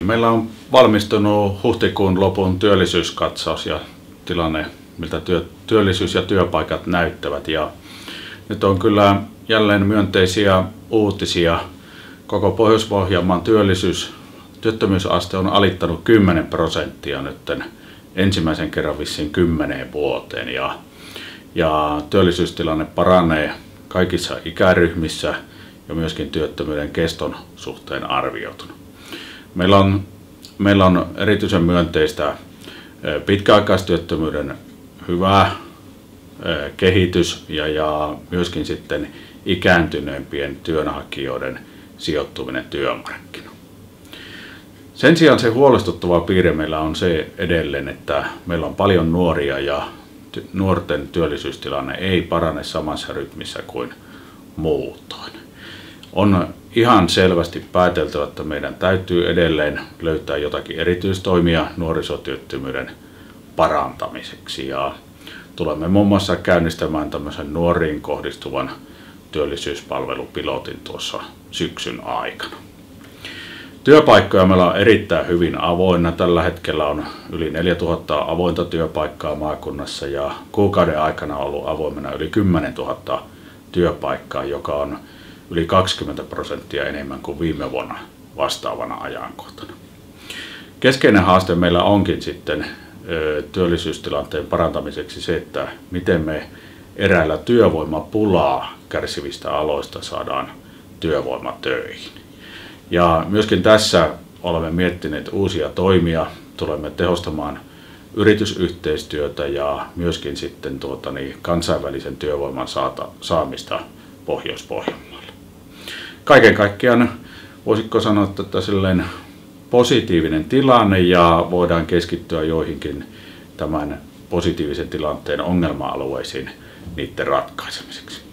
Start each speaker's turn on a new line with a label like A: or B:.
A: Meillä on valmistunut huhtikuun lopun työllisyyskatsaus ja tilanne, miltä työllisyys ja työpaikat näyttävät. Ja nyt on kyllä jälleen myönteisiä uutisia. Koko Pohjois-Pohjanmaan työttömyysaste on alittanut 10% nyt ensimmäisen kerran vissiin 10 vuoteen. Ja työllisyystilanne paranee kaikissa ikäryhmissä ja myöskin työttömyyden keston suhteen arvioitunut. Meillä on erityisen myönteistä pitkäaikaistyöttömyyden hyvä kehitys ja myöskin sitten ikääntyneempien työnhakijoiden sijoittuminen työmarkkinoille. Sen sijaan se huolestuttava piirre meillä on se edelleen, että meillä on paljon nuoria ja nuorten työllisyystilanne ei parane samassa rytmissä kuin muutoin. On ihan selvästi päätelty, että meidän täytyy edelleen löytää jotakin erityistoimia nuorisotyöttömyyden parantamiseksi ja tulemme muun muassa käynnistämään tämmöisen nuoriin kohdistuvan työllisyyspalvelupilotin tuossa syksyn aikana. Työpaikkoja meillä on erittäin hyvin avoinna. Tällä hetkellä on yli 4000 avointa työpaikkaa maakunnassa ja kuukauden aikana on ollut avoimena yli 10 000 työpaikkaa, joka on yli 20% enemmän kuin viime vuonna vastaavana ajankohtana. Keskeinen haaste meillä onkin sitten työllisyystilanteen parantamiseksi se, että miten me eräillä työvoimapulaa kärsivistä aloista saadaan työvoima töihin. Ja myöskin tässä olemme miettineet uusia toimia, tulemme tehostamaan yritysyhteistyötä ja myöskin sitten kansainvälisen työvoiman saamista Pohjois-Pohjanmaalle. Kaiken kaikkiaan voisitko sanoa, että sellainen positiivinen tilanne ja voidaan keskittyä joihinkin tämän positiivisen tilanteen ongelma-alueisiin niiden ratkaisemiseksi.